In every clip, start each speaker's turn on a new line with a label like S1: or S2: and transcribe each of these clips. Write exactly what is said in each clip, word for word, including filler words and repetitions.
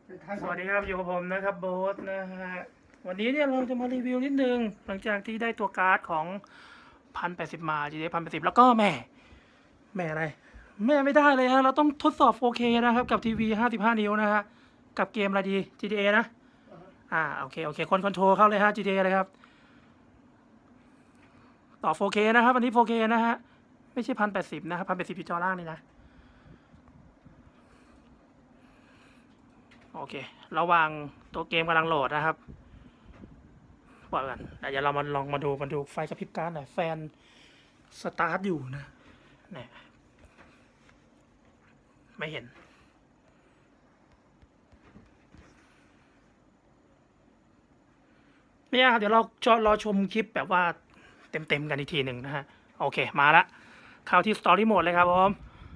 S1: สวัสดีครับอยู่กับผมนะครับโบ๊ทนะฮะวันนี้เนี่ยเราจะมารีวิวนิดนึงหลังจากที่ได้ตัวการ์ดของพันแปดสิบมา จี ที เอ พันแปดสิบแล้วก็แม่แม่อะไรแม่ไม่ได้เลยฮะเราต้องทดสอบ โฟร์เค นะครับกับทีวีห้าสิบห้านิ้วนะฮะกับเกมอะไรดี จี ที เอ นะอ่าโอเคโอเคคนคอนโทรลเข้าเลยฮะ จี ที เอ เลยครับต่อ โฟร์เค นะครับวันนี้ โฟร์เค นะฮะไม่ใช่พันแปดสิบนะครับพันแปดสิบอยู่จอล่างนี่นะโอเคระหว่างตัวเกมกำลังโหลดนะครับปล่อยกันเดี๋ยวเรามาลองมาดูมาดูไฟกระพริบการ์ดหน่อยแฟนสตาร์ทอยู่นะเนี่ยไม่เห็นเนี่ยเดี๋ยวเราจะรอชมคลิปแบบว่าเต็มๆกันอีกทีหนึ่งนะฮะโอเคมาละเข้าที่สตอรี่โหมดเลยครับผม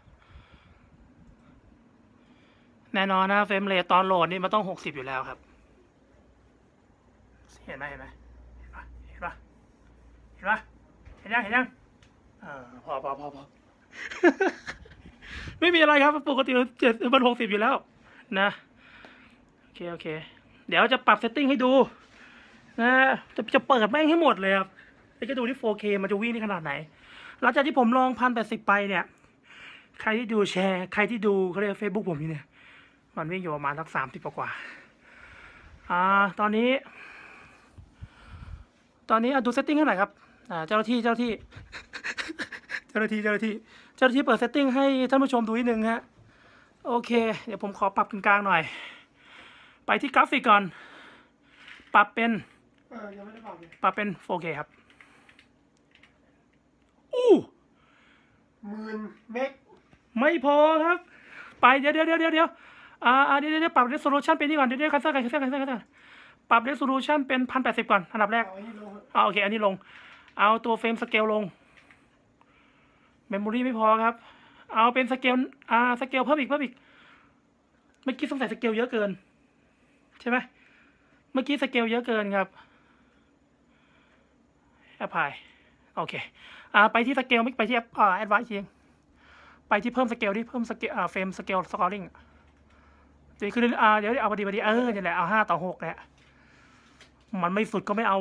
S1: แน่นอนนะเฟรมเรทตอนโหลดนี่มันต้องหกสิบอยู่แล้วครับเห็นไหมเห็นไหมเห็นปะเห็นปะเห็นปะเห็นยังเห็นยังเออพอพอพอพอ ไม่มีอะไรครับปกติเจ็ดมันหกสิบอยู่แล้วนะโอเคโอเคเดี๋ยวจะปรับเซตติ้งให้ดูนะจะจะเปิดแม่งให้หมดเลยครับจะดูที่ โฟร์เค มันจะวิ่งได้ขนาดไหนหลังจากที่ผมลองพันแปดสิบไปเนี่ยใครที่ดูแชร์ใครที่ดูเขาเรียกเฟซบุ๊กผมนี่เนี่ยมันวิ่งอยู่ประมาณสักสามสิบกว่าอ่าตอนนี้ ตอนนี้ดูเซตติ้งให้หน่อยครับอ่าเจ้าหน้าที่เจ้าหน้าที่ เจ้าหน้าที่เจ้าหน้าที่เจ้าหน้าที่เปิดเซตติ้งให้ท่านผู้ชมดูนิดนึงฮะโอเคเดี๋ยวผมขอปรับกลางๆหน่อยไปที่กราฟิกก่อนปรับเป็นเออยังไม่ได้ปรับเลยปรับเป็น โฟร์เค ครับอู้หมื่นเมกไม่พอครับไปเดี๋ยวเดี๋ยวเดี๋ยวเดี๋ยวอ่าเดี๋ยวเดี๋ยวปรับ resolution เป็นนี่ก่อนเดี๋ยวเดี๋ยวคันเซอร์กันคันเซอร์กันคันเซอร์กันปรับ resolution เป็นพันแปดสิบก่อนอันดับแรกเอาโอเคอันนี้ลงเอาตัวเฟรมสเกลลงเมมโมรีไม่พอครับเอาเป็นสเกลอ่าสเกลเพิ่มอีกเพิ่มอีกเมื่อกี้สงสัยสเกลเยอะเกินใช่ไหมเมื่อกี้สเกลเยอะเกินครับแอปพลายโอเคอ่าไปที่สเกลไม่ไปที่แอปอ่าแอดวานซ์เองไปที่เพิ่มสเกลที่เพิ่มสเกลอ่าเฟรมสเกลสกอร์ลิงเดี๋ยวคืออ่าเดี๋ยวเอาพอดีพอดีเออนี่แหละเอาห้าต่อหกเนี่ยมันไม่สุดก็ไม่เอา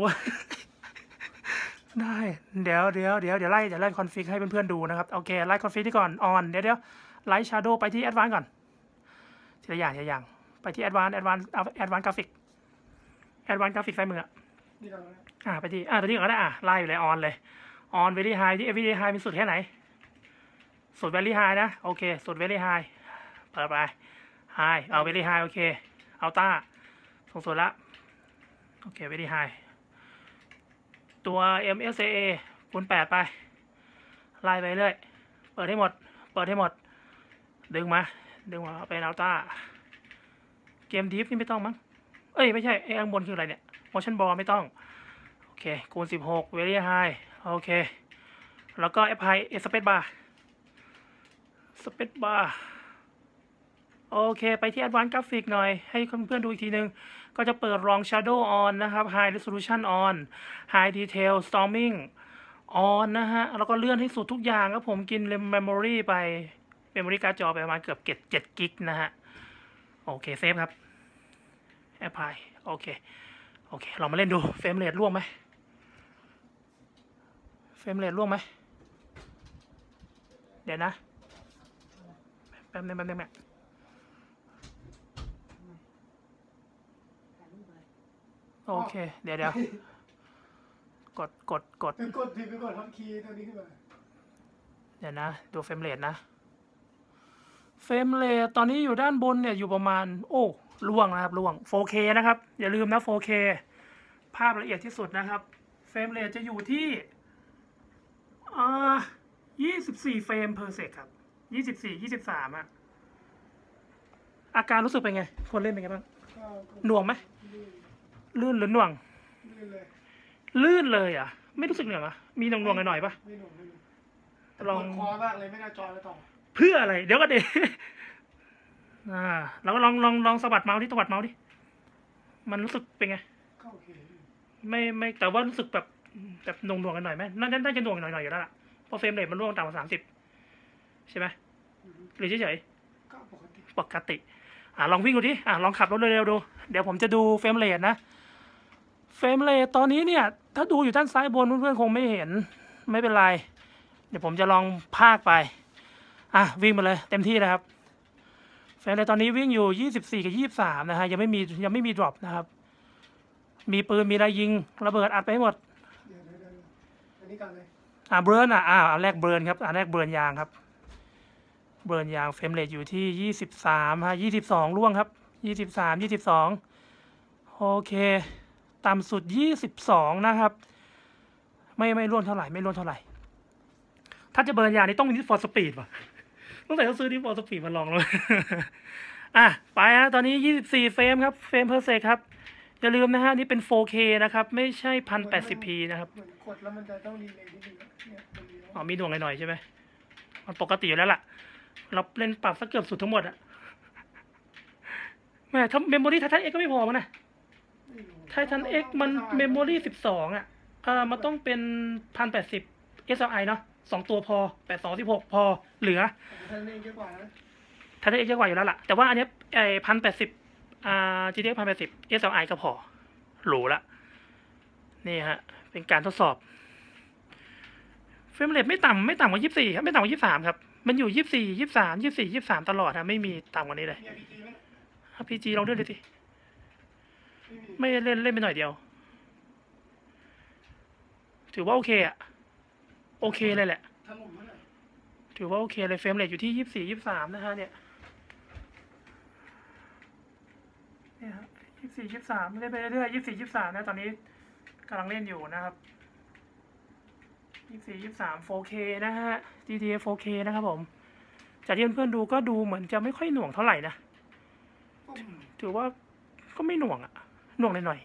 S1: ได้เดี๋ยวเดี๋ยวเดี๋ยวเดี๋ยวไล่เดี๋ยวไล่คอนฟิกให้เพื่อนๆดูนะครับโอเคไล่คอนฟิกที่ก่อนออนเดี๋ยวเดี๋ยวไล่ชาร์โดไปที่แอดวานซ์ก่อนทีละอย่างทีละอย่างไปที่แอดวานซ์แอดวานซ์แอดวานซ์กราฟิกแอดวานซ์กราฟิกใส่มืออ่าไปที่อ่าตัวนี้ก็ได้อ่ะไล่อยู่เลยออนเลยออนเวลี่ไฮที่เอวีไฮมีสุดแค่ไหนสุดเวลี่ไฮนะโอเคสุดเวลี่ไฮเปิดไปไฮเอาเวลี่ไฮโอเคเอาต้าสูงสุดละโอเคเวลี่ไฮตัว เอ็ม เอส เอ เอ คูณแปดไปไล่ไปเรื่อยเปิดให้หมดเปิดให้หมดดึงมาดึงมาเป็นอัลต้าเกมดีฟนี่ไม่ต้องมั้งเอ้ยไม่ใช่ไอ้ข้างบนคืออะไรเนี่ย motion ball ไม่ต้องโอเคคูณสิบหก very high โอเคแล้วก็แอปไฮเอสเปซบาร์สเปซบาร์โอเคไปที่ advanced graphic หน่อยให้เพื่อนๆดูอีกทีนึงก็จะเปิด long shadow on นะครับ high resolution on high detail storming on นะฮะแล้วก็เลื่อนให้สุดทุกอย่างครับผมกิน memory ไป memory การ์ดจอไปประมาณเกือบเจ็ดกิกนะฮะโอเคเซฟครับแอปพลายโอเคโอเคลองมาเล่นดูเฟรมเรทร่วงไหมเฟรมเรทร่วงไหมเดี๋ยวนะแป๊บนึงแป๊บนึงแป๊บนึงโอเคเดี๋ยวเดี๋ยวกดกดกด
S2: กดผิดไปกดท็อปคีย์ตัวนี้ขึ้นมา
S1: เดี๋ยวนะดูเฟรมเรทนะเฟรมเรทตอนนี้อยู่ด้านบนเนี่ยอยู่ประมาณโอ้ล่วงนะครับล่วง โฟร์เค นะครับอย่าลืมนะ โฟร์เค ภาพละเอียดที่สุดนะครับเฟรมเรทจะอยู่ที่อ่ายี่สิบสี่เฟรม per sec ครับยี่สิบสี่ ยี่สิบสามอะอาการรู้สึกเป็นไงคนเล่นเป็นไงบ้างหน่วงไหมลื่นหรือหน่วงลื่นเลยอ่ะไม่รู้สึกเหนื่อยอ่ะมีหน่วงๆหน่อยๆป่ะ
S2: ลองคอมากเลยไม่น่าจอยแล้วต่อ
S1: เพื่ออะไรเดี๋ยวก็เดี๋ยวอ่าเราก็ลองลองลองสะบัดเมาส์ที่สะบัดเมาส์ดิมันรู้สึกเป็นไงไม่ไม่แต่ว่ารู้สึกแบบแบบหน่วงๆกันหน่อยไหมน่าน่าจะหน่วงหน่อยๆอยู่แล้วล่ะเพราะเฟรมเรทมันร่วงต่ำกว่าสามสิบใช่ไหมหรือเฉยๆปกติอ่ะลองวิ่งดูดิอ่ะลองขับรถเร็วๆดูเดี๋ยวผมจะดูเฟรมเรทนะเฟรมเรทตอนนี้เนี่ยถ้าดูอยู่ด้านซ้ายบนเพื่อนๆคงไม่เห็นไม่เป็นไรเดี๋ยวผมจะลองพากไปอ่ะวิ่งมาเลยเต็มที่เลยครับเฟรมเรทตอนนี้วิ่งอยู่ยี่สิบสี่กับยี่สิบสามนะฮะยังไม่มียังไม่มีดรอปนะครับมีปืนมีอะไรยิงระเบิดอัดไปให้หมด
S2: เดี๋ยวเดี๋ยวเดี๋ยวอันนี้ก่อนเลย
S1: อ่ะเบิร์นอ่ะอ่าอันแรกเบิร์นครับอันแรกเบิร์นยางครับเบิร์นยางเฟรมเรทอยู่ที่ยี่สิบสามฮะยี่สิบสองล่วงครับยี่สิบสามยี่สิบสองโอเคต่ำสุดยี่สิบสองนะครับไม่ไม่ร่วงเท่าไหร่ไม่ร่วงเท่าไหร่ถ้าจะเบิร์นยางนี่ต้องมีนิดฟอร์สปีดว่ะต้องใส่ต้องซื้อนิดฟอร์สปีดมาลองเลย อ่ะไปฮะตอนนี้ยี่สิบสี่เฟรมครับเฟรมเพอร์เซกครับอย่าลืมนะฮะนี่เป็น โฟร์เค นะครับไม่ใช่ หนึ่งพันแปดสิบพี นะครับ
S2: เหมือนกดแล้วมันจะต้องรีเลย์นิดนึงเนี่ยมันเลี้ยว
S1: อ๋อมีหน่วงหน่อยๆใช่ไหมมันปกติอยู่แล้วล่ะเราเล่นปรับสักเกือบสุดทั้งหมดอะแม่ถ้าเมมโมรี่ไททันเอ็กก็ไม่พอมั้งนะไททันเอ็กมันเมมโมรี่สิบสองอ่ะเออมันต้องเป็นพันแปดสิบ เอส แอล ไอ เนาะสองตัวพอแปดสองสิบหกพอเหลือ
S2: ไททันเอ็กเยอะกว่านะ
S1: ไททันเอ็กเยอะกว่าอยู่แล้วล่ะแต่ว่าอันเนี้ยไอ้พันแปดสิบอ่า จี ที เอ็ก พันแปดสิบ เอส แอล ไอ ก็พอหรูละนี่ฮะเป็นการทดสอบเฟรมเรทไม่ต่ำไม่ต่ำกว่ายี่สิบสี่ครับไม่ต่ำกว่ายี่สิบสามครับมันอยู่ยี่สิบสี่ยี่สิบสามยี่สิบสี่ยี่สิบสามตลอดนะไม่มีต่ำกว่านี้เลย
S2: มี อาร์ พี จี ไหม
S1: พี จี ลองเล่นเลยสิ
S2: ไม่มี
S1: ไม่เล่นเล่นไปหน่อยเดียว ถือว่าโอเคอะโอเคเลยแหละ
S2: ทำหมุนเมื่อไหร่
S1: ถือว่าโอเคเลยเฟรมเรทอยู่ที่ยี่สิบสี่ยี่สิบสามนะฮะเนี่ยเนี่ยครับยี่สิบสี่ยี่สิบสามเล่นไปเรื่อยๆยี่สิบสี่ยี่สิบสามนะตอนนี้กำลังเล่นอยู่นะครับยี่สิบสี่ยี่สิบสาม โฟร์เค นะฮะ จี ที เอ โฟร์เค นะครับผมจากที่เพื่อนๆดูก็ดูเหมือนจะไม่ค่อยหน่วงเท่าไหร่นะถือว่าก็ไม่หน่วงอะหน่วงหน่อย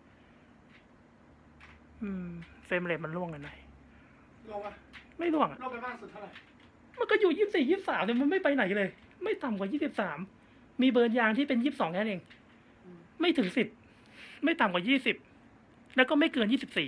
S1: ๆอืมเฟรมเรทมันร่วงหน่อย
S2: ลงอ่ะ
S1: ๆไม่ร่วงอะ
S2: ลงไปมากสุดเท่าไหร่
S1: มันก็อยู่ยี่สิบสี่ยี่สิบสามแต่มันไม่ไปไหนเลย ไม่ต่ำกว่ายี่สิบสามมีเบิร์นยางที่เป็นยี่สิบสองแค่นั้นเองไม่ถึงสิบไม่ต่ำกว่ายี่สิบแล้วก็ไม่เกินยี่สิบสี่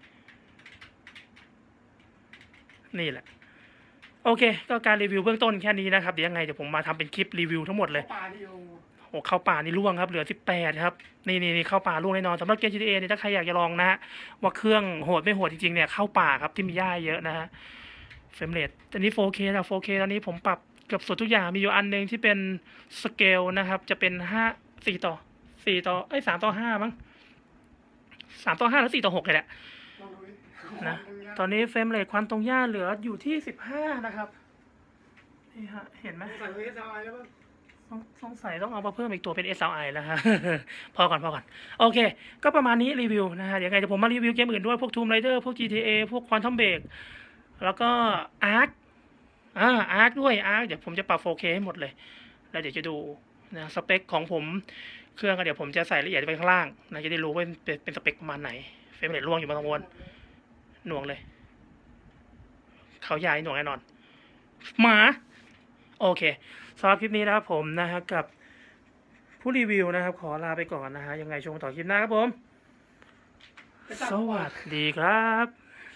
S1: นี่แหละโอเคก็การรีวิวเบื้องต้นแค่นี้นะครับเดี๋ยวยังไงเดี๋ยวผมมาทำเป็นคลิปรีวิวทั้งหมดเลย
S2: ปลาที่โย
S1: โอ้เข้าป่านี่ล่วงครับเหลือสิบแปดครับนี่นี่นี่เข้าป่าล่วงแน่นอนสำหรับเกม จี ที เอ เนี่ยถ้าใครอยากจะลองนะฮะว่าเครื่องโหดไม่โหดจริงๆเนี่ยเข้าป่าครับที่มีหญ้าเยอะนะฮะเฟรมเรทตอนนี้ โฟร์เค นะ โฟร์เค ตอนนี้ผมปรับเกือบสุดทุกอย่างมีอยู่อันหนึ่งที่เป็นสเกลนะครับจะเป็นห้าสี่ต่อสี่ต่อเอ้ยสามต่อห้ามั้งสามต่อห้าแล้วสี่ต่อหกเลยแหละ
S2: ลองดูดิ
S1: นะตอนนี้เฟรมเรทควันตรงหญ้าเหลืออยู่ที่สิบห้านะครับนี่ฮะเห็นไหม
S2: ใส่เอส แอล ไอ แล้วป่ะ
S1: สงสัยต้องเอามาเพิ่มอีกตัวเป็น เอส แอล ไอ แล้วฮะ พอก่อนพอก่อนโอเคก็ประมาณนี้รีวิวนะฮะเดี๋ยวไงเดี๋ยวผมมารีวิวเกมอื่นด้วยพวก Tomb Raider พวก จี ที เอ พวก Quantum Break แล้วก็ Ark อ่า Ark ด้วย Ark เดี๋ยวผมจะปรับ โฟร์เค ให้หมดเลยแล้วเดี๋ยวจะดูนะสเปคของผมเครื่องก็เดี๋ยวผมจะใส่ละเอียดไว้ข้างล่างนะจะได้รู้ว่าเป็นเป็นสเปคประมาณไหนเฟรมเรทร่วงอยู่บางวนหน่วงเลยเขาใหญ่หน่วงแน่นอนหมาโอเคสำหรับคลิปนี้นะครับผมนะฮะกับผู้รีวิวนะครับขอลาไปก่อนนะฮะยังไงชมต่อคลิปหน้าครับผมสวัสดีครับ